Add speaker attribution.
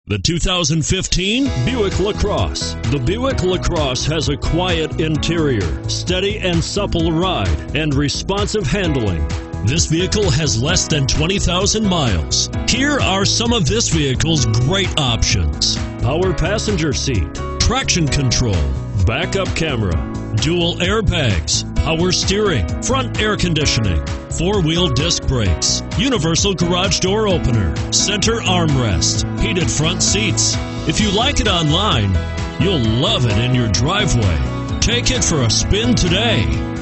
Speaker 1: The 2015 Buick LaCrosse. The Buick LaCrosse has a quiet interior, steady and supple ride, and responsive handling. This vehicle has less than 20,000 miles. Here are some of this vehicle's great options: power passenger seat, traction control, backup camera, dual airbags, power steering, front air conditioning, four-wheel disc brakes, universal garage door opener, center armrest, heated front seats. If you like it online, you'll love it in your driveway. Take it for a spin today.